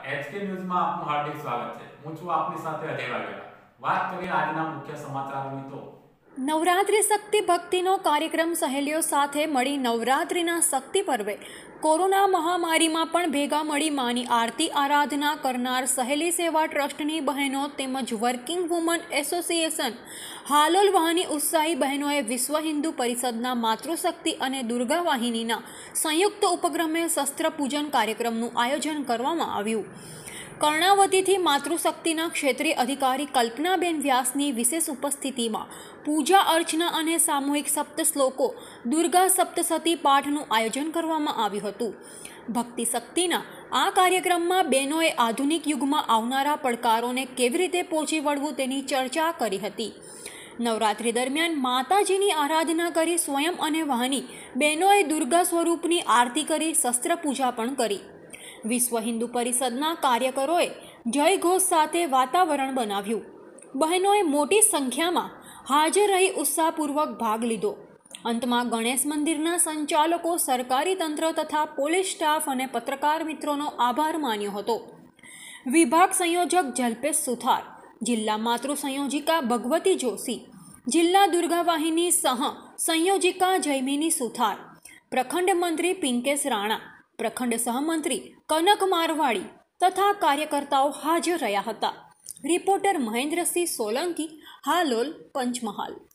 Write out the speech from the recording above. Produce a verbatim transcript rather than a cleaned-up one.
HK ન્યૂઝમાં આપનું હાર્દિક સ્વાગત છે। હું છું આપની સાથે અજય વાઘેલા। વાત કરીએ આજના મુખ્ય સમાચારોની તો નવરાત્રિ શક્તિ ભક્તિનો કાર્યક્રમ સહેલીઓ સાથે મળી નવરાત્રિના શક્તિ પર્વે કોરોના મહામારીમાં પણ ભેગા મળી માની આરતી આરાધના કરનાર સહેલી સેવા ટ્રસ્ટની બહેનો તેમજ વર્કિંગ વુમન એસોસિએશન હાલોલ વાહની ઉત્સાહી બહેનોએ વિશ્વ હિન્દુ પરિષદના માતૃશક્તિ અને દુર્ગા વાહિનીના સંયુક્ત ઉપક્રમે શસ્ત્ર પૂજન કાર્યક્રમનું આયોજન કરવામાં આવ્યું। કર્ણાવતીથી માતૃશક્તિના ક્ષેત્રીય અધિકારી કલ્પનાબેન વ્યાસની વિશેષ ઉપસ્થિતિમાં પૂજા અર્ચના અને સામૂહિક સપ્ત શ્લોકો દુર્ગા સપ્તસતી પાઠનું આયોજન કરવામાં આવ્યું હતું। ભક્તિ શક્તિના આ કાર્યક્રમમાં બહેનોએ આધુનિક યુગમાં આવનારા પડકારોને કેવી રીતે પહોંચી વળવું તેની ચર્ચા કરી હતી। નવરાત્રિ દરમિયાન માતાજીની આરાધના કરી સ્વયં અને વાહની બહેનોએ દુર્ગા સ્વરૂપની આરતી કરી શસ્ત્ર પૂજા પણ કરી। વિશ્વ હિન્દુ પરિષદના કાર્યકરોએ જય ઘોષ સાથે વાતાવરણ બનાવ્યું। બહેનોએ મોટી સંખ્યામાં હાજર રહી ઉત્સાહપૂર્વક ભાગ લીધો। અંતમાં ગણેશ મંદિરના સંચાલકો, સરકારી તંત્ર તથા પોલીસ સ્ટાફ અને પત્રકાર મિત્રોનો આભાર માન્યો હતો। વિભાગ સંયોજક જલ્પેશ સુથાર, જિલ્લા માતૃ સંયોજિકા ભગવતી જોશી, જિલ્લા દુર્ગા વાહિની સહ સંયોજિકા જયમિની સુથાર, પ્રખંડ મંત્રી પિંકેશ રાણા, પ્રખંડ સહમંત્રી કનક મારવાડી તથા કાર્યકર્તાઓ હાજર રહ્યા હતા। રિપોર્ટર મહેન્દ્રસિંહ સોલંકી, હાલોલ, પંચમહાલ।